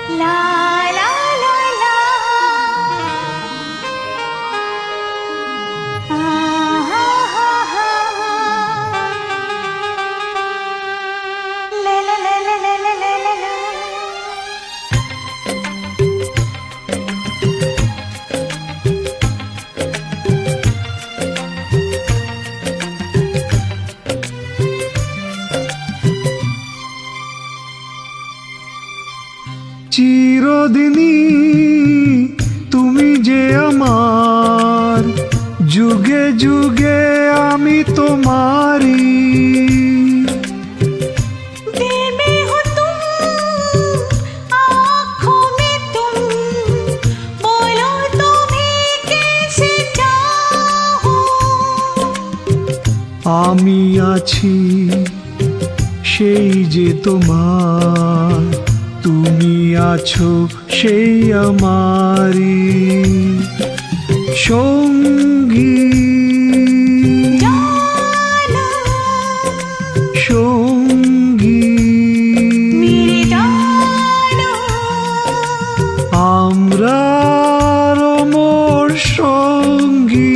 ला ला ला ला हा हा हा हा ला ला ला ला ला ला ला ला। চিরদিনই তুমি যে আমার, যুগে যুগে আমি তোমারি। दिल में हो तुम, आँखों में तुम, बोलो तुम्हें कैसे चाहूं। আমি আছি সেই যে তোমার, তুমি আছো সেই আমারি সঙ্গী। जाना সঙ্গী मेरे जाना, আমরা মোর সঙ্গী।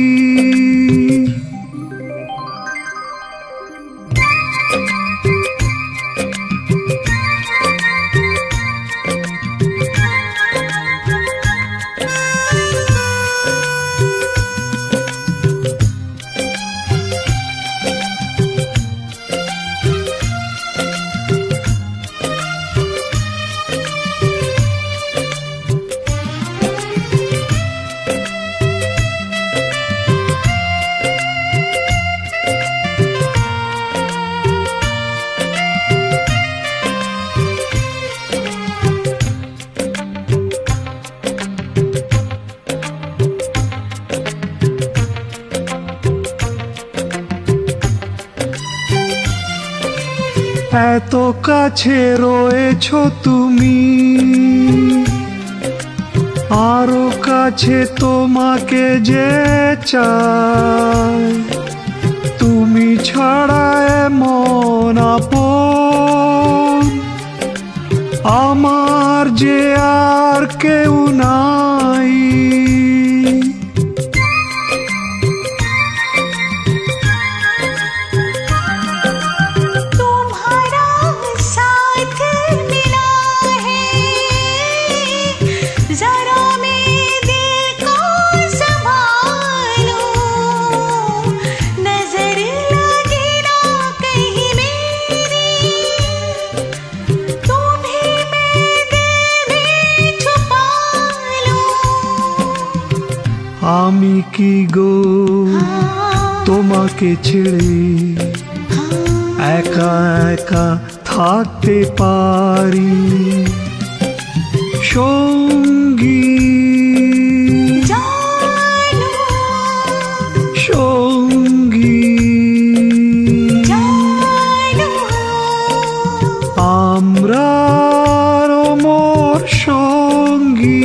এত কাছে রয়েছো তুমি, আরো কাছে তোমাকে যে চাই। তুমি ছাড়া এমন আপন আমার যে আর কেউ নাই। तुम्हारा साथ मिला है, जरा मेरे दिल को संभालो। नजर लगे ना कहीं मेरी, तुम्हें मेरे दिल में छुपा लो। আমি কি গো তোমাকে ছেড়ে একা একা থাকতে পারি সঙ্গী। जानो সঙ্গী जानो, আমরা মোর সঙ্গী।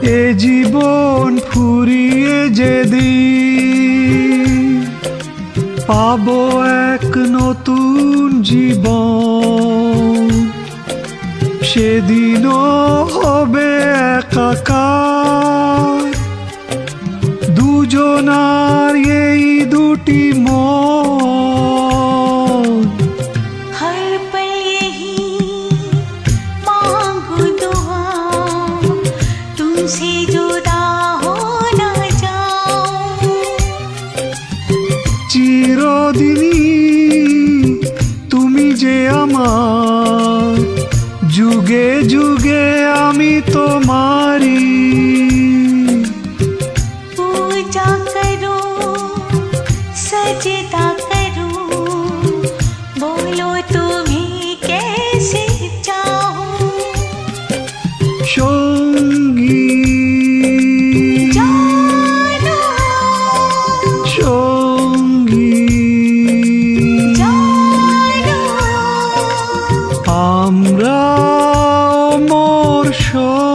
এ জীবন ফুরিয়ে যেদিন পাবো এক নতুন জীবন, সেদিনও হবে একাকার দুজনার এই দুটি মন। हर पल यही मांगू दुआ, तुमसे जुदा हो ना जाऊं। চিরদিনই তুমি যে আমার, যুগে যুগে আমি তোমারি। पूजा करूं सजदा करूं, बोलो तुम्हें कैसे चाहूं। সঙ্গী जानो সঙ্গী जानो, আমরা অমর